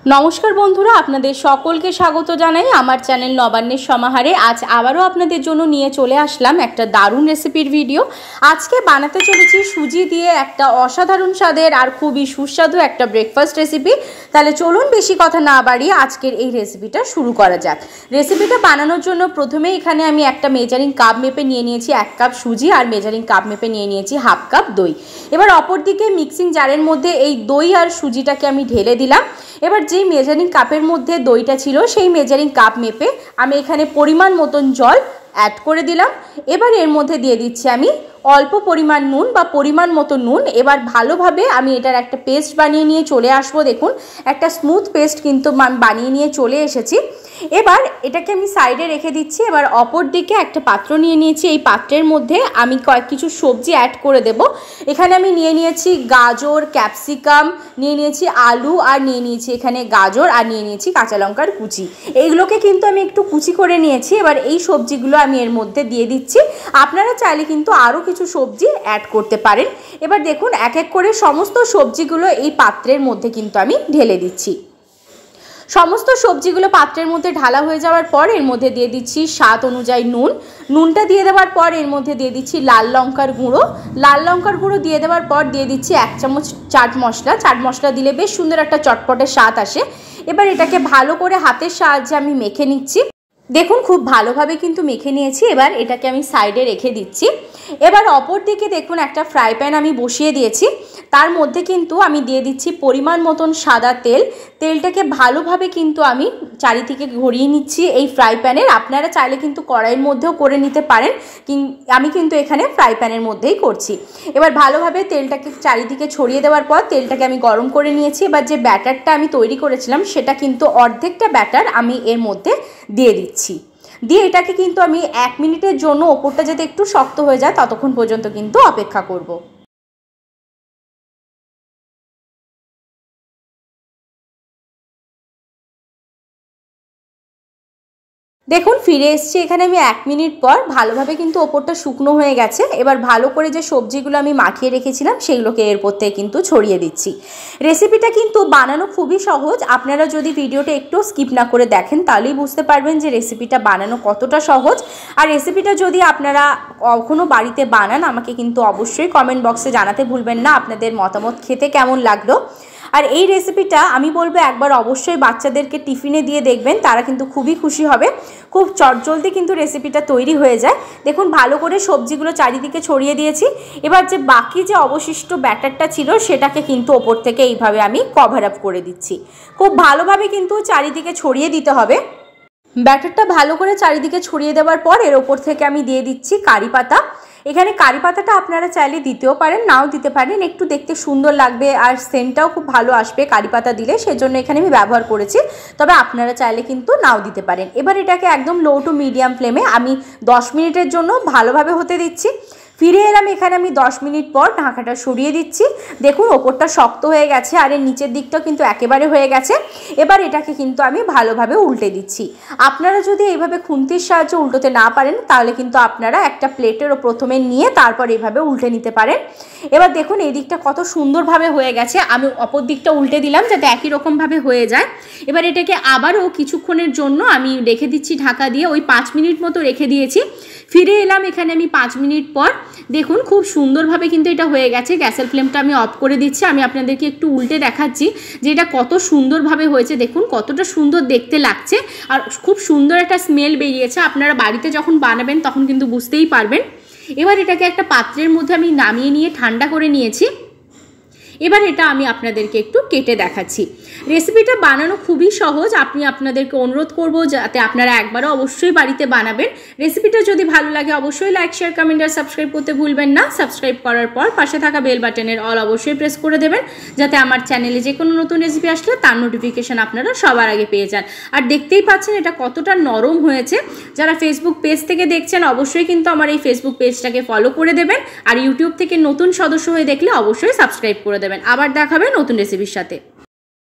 नमस्कार बंधुरा आपनादेर सकलके स्वागत जानाई आमार चैनल नबान्नेर समाहारे। आज आबारो आपनादेर जोन्नो निये चले आसलाम एकटा दारुण रेसिपिर भिडियो। आजके बानाते चलेछि सुजी दिये एकटा असाधारण स्वादेर आर खुबই सुस्वादु एकटा ब्रेकफास्ट रेसिपि। ताहले चलुन बेशी कथा ना बाड़िये आजकेर एई रेसिपिटा शुरू करा जाक। रेसिपिटा बानानोर जोन्नो प्रथमेই एखाने आमि एकटा मेजारिंग काप मेपे निये नियेछि 1 काप सुजी आर मेजारिंग काप मेपे निये नियेछि हाफ काप दई। एबार अपर दिके मिक्सिंग जारेर मध्ये एई दई आर सुजिटाके आमि ढेले दिलाम। एबार जे मेजारिंग कापेर मध्य दईटा छिलो सेई मेजारिंग काप मेपे आमी एखाने परिमाण मतन जल ऐड करे दिलाम। एबार एर मध्य दिये दिচ্ছি आमी अल्प परिमाण नुन बा परिमाण मतो नुन। एबार भालोभाबे आमी एटार एकटा पेस्ट बानिये निये चले आसबो। देखुन एकटा स्मूथ पेस्ट किन्तु आमी बानिये निये चले एसेछि। एबार एटाके आमी साइडे रेखे दिচ্ছি। एबार अपर दिके एकटा पात्र निये नियेछि। एई पात्रेर मध्य आमी कयेक किछु सब्जी ऐड करे देब। एखाने आमी निये नियेछि गाजर, क्यापसिकाम, निये नियेछि आलू आर निये नियेछि एखाने गाजर आर निये नियेछि काँचा लंकार कुचि। एइगुलोके किन्तु आमी एकटु कुचि करे नियेछि। एबार एई सब्जिगुलो आमी एर मध्य दिये दिচ্ছি। आपनारा चाइले किन्तु आरो কিছু সবজি অ্যাড করতে পারেন। এবার দেখুন এক এক করে সমস্ত সবজিগুলো এই পাত্রের মধ্যে কিন্তু আমি ঢেলে দিচ্ছি। সমস্ত সবজিগুলো পাত্রের মধ্যে ঢালা হয়ে যাওয়ার পর এর মধ্যে দিয়ে দিচ্ছি স্বাদ অনুযায়ী নুন। নুনটা দিয়ে দেওয়ার পর এর মধ্যে দিয়ে দিচ্ছি লাল লঙ্কার গুঁড়ো। লাল লঙ্কার গুঁড়ো দিয়ে দেওয়ার পর দিয়ে দিচ্ছি 1 চামচ চাট মশলা। চাট মশলা দিলে বেশ সুন্দর একটা চটপটে স্বাদ আসে। এবার এটাকে ভালো করে হাতের সাহায্যে আমি মেখে নিচ্ছি। দেখুন খুব ভালোভাবে কিন্তু মেখে নিয়েছি। এবার এটাকে আমি সাইডে রেখে দিচ্ছি। এবার অপর দিকে দেখুন একটা ফ্রাই প্যান আমি বসিয়ে দিয়েছি। তার মধ্যে কিন্তু আমি দিয়ে দিচ্ছি পরিমাণ মতন সাদা তেল। তেলটাকে ভালোভাবে কিন্তু আমি চারিদিকে ঘুরিয়ে নিচ্ছি এই ফ্রাই প্যানের। আপনারা চাইলে কিন্তু কড়াইয়ের মধ্যেও করে নিতে পারেন, আমি কিন্তু এখানে ফ্রাই প্যানের মধ্যেই করছি। এবার ভালোভাবে তেলটাকে চারিদিকে ছড়িয়ে দেওয়ার পর তেলটাকে আমি গরম করে নিয়েছি। এবার যে ব্যাটারটা আমি তৈরি করেছিলাম সেটা কিন্তু অর্ধেকটা ব্যাটার আমি এর মধ্যে দিয়ে দিচ্ছি। দিয়ে এটাকে কিন্তু আমি 1 মিনিটের জন্য ওপরটা যাতে একটু শক্ত হয়ে যায় ততক্ষণ পর্যন্ত কিন্তু অপেক্ষা করব। দেখুন ফিরে এসেছি। এখানে আমি 1 মিনিট পর ভালোভাবে কিন্তু ওপরটা শুকনো হয়ে গেছে। এবার ভালো করে যে সবজিগুলো আমি মাখিয়ে রেখেছিলাম সেগুলোকে এর উপর থেকে কিন্তু ছড়িয়ে দিচ্ছি। রেসিপিটা কিন্তু বানানো খুবই সহজ। আপনারা যদি ভিডিওটা একটু স্কিপ না করে দেখেন তাহলেই বুঝতে পারবেন যে রেসিপিটা বানানো কতটা সহজ। আর রেসিপিটা যদি আপনারা কখনো বাড়িতে বানান আমাকে কিন্তু অবশ্যই কমেন্ট বক্সে জানাতে ভুলবেন না আপনাদের মতামত খেতে কেমন লাগলো। আর এই রেসিপিটা আমি বলবো একবার অবশ্যই বাচ্চাদেরকে টিফিনে দিয়ে দেখবেন, তারা কিন্তু খুবই খুশি হবে। খুব চটজলদি কিন্তু রেসিপিটা তৈরি হয়ে যায়। দেখুন ভালো করে সবজিগুলো চারিদিকে ছড়িয়ে দিয়েছি। এবার যে বাকি যে অবশিষ্ট ব্যাটারটা ছিল সেটাকে কিন্তু ওপর থেকে এইভাবে আমি কভার আপ করে দিচ্ছি। খুব ভালোভাবে কিন্তু চারিদিকে ছড়িয়ে দিতে হবে। ব্যাটারটা ভালো করে চারিদিকে ছড়িয়ে দেওয়ার পর এর ওপর থেকে আমি দিয়ে দিচ্ছি কারি পাতা। এখানে কারি পাতাটা আপনারা চাইলে দিতেও পারেন, নাও দিতে পারেন, একটু দেখতে সুন্দর লাগবে আর সেন্টটাও খুব ভালো আসবে কারি পাতা দিলে, সেজন্য এখানে আমি ব্যবহার করেছি। তবে আপনারা চাইলে কিন্তু নাও দিতে পারেন। এবার এটাকে একদম লো টু মিডিয়াম ফ্লেমে আমি 10 মিনিটের জন্য ভালোভাবে হতে দিচ্ছি। ফিরে এলাম। এখানে আমি 10 মিনিট পর ঢাকাটা সরিয়ে দিচ্ছি। দেখুন ওপরটা শক্ত হয়ে গেছে আর এর নিচের দিকটাও কিন্তু একেবারে হয়ে গেছে। এবার এটাকে কিন্তু আমি ভালোভাবে উল্টে দিচ্ছি। আপনারা যদি এইভাবে খুন্তির সাহায্যে উল্টোতে না পারেন তাহলে কিন্তু আপনারা একটা প্লেটেরও প্রথমে নিয়ে তারপর এইভাবে উল্টে নিতে পারেন। এবার দেখুন এই দিকটা কত সুন্দরভাবে হয়ে গেছে। আমি অপর দিকটা উল্টে দিলাম যাতে একই রকমভাবে হয়ে যায়। এবার এটাকে আবারও কিছুক্ষণের জন্য আমি রেখে দিচ্ছি ঢাকা দিয়ে। ওই 5 মিনিট মতো রেখে দিয়েছি। ফিরে এলাম এখানে আমি 5 মিনিট পর। দেখুন খুব সুন্দরভাবে কিন্তু এটা হয়ে গেছে। গ্যাসের ফ্লেমটা আমি অফ করে দিচ্ছি। আমি আপনাদেরকে একটু উল্টে দেখাচ্ছি যে এটা কত সুন্দরভাবে হয়েছে। দেখুন কতটা সুন্দর দেখতে লাগছে আর খুব সুন্দর একটা স্মেল বেরিয়েছে। আপনারা বাড়িতে যখন বানাবেন তখন কিন্তু বুঝতেই পারবেন। এবার এটাকে একটা পাত্রের মধ্যে আমি নামিয়ে নিয়ে ঠান্ডা করে নিয়েছি। এবার এটা আমি আপনাদেরকে একটু কেটে দেখাচ্ছি। রেসিপিটা বানানো খুবই সহজ। আমি আপনাদেরকে অনুরোধ করব যাতে আপনারা একবারও অবশ্যই বাড়িতে বানাবেন। রেসিপিটা যদি ভালো লাগে অবশ্যই লাইক শেয়ার কমেন্ট আর সাবস্ক্রাইব করতে ভুলবেন না। সাবস্ক্রাইব করার পর পাশে থাকা বেল বাটনের অল অবশ্যই প্রেস করে দেবেন যাতে আমার চ্যানেলে যে কোনো নতুন রেসিপি আসলে তার নোটিফিকেশন আপনারা সবার আগে পেয়ে যান। আর দেখতেই পাচ্ছেন এটা কতটা নরম হয়েছে। যারা ফেসবুক পেজ থেকে দেখছেন অবশ্যই কিন্তু আমার এই ফেসবুক পেজটাকে ফলো করে দেবেন। আর ইউটিউব থেকে নতুন সদস্য হয়ে দেখলে অবশ্যই সাবস্ক্রাইব করে দেবেন। আবার দেখাবে নতুন রেসিপির সাথে।